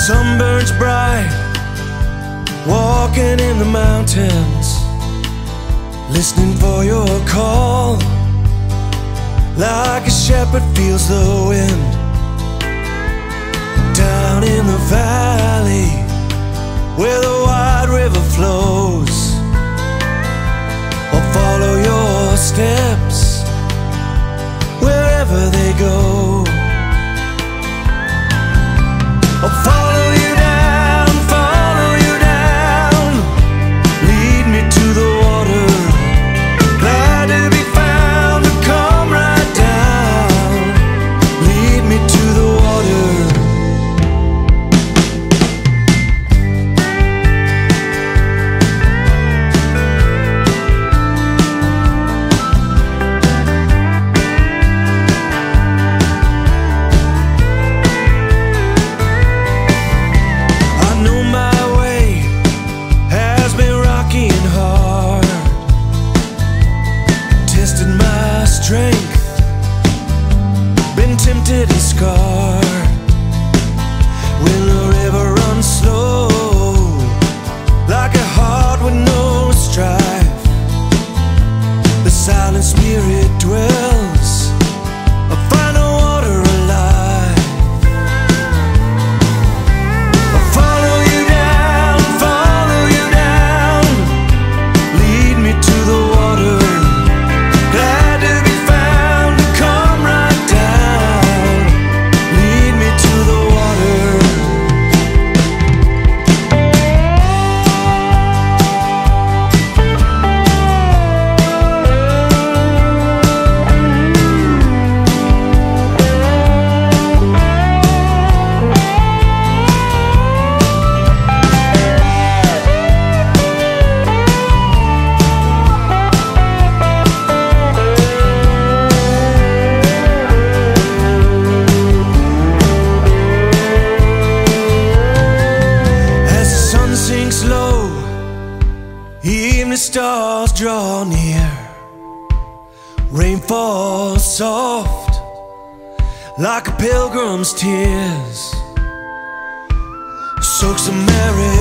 sun burns bright, walking in the mountains, listening for your call, like a shepherd feels the wind. Down in the valley, where the wide river flows, I'll follow your steps wherever they go. I'll follow you down, lead me to the water, glad to be found, to come right down, lead me to the water. Strength, been tempted and scarred, when the river runs slow, like a heart with no strife, the silent spirit dwells, I find the water alive. I'll follow you down, lead me to the water, glad to be slow, evening stars draw near, rain falls soft like a pilgrim's tears, soaks the merit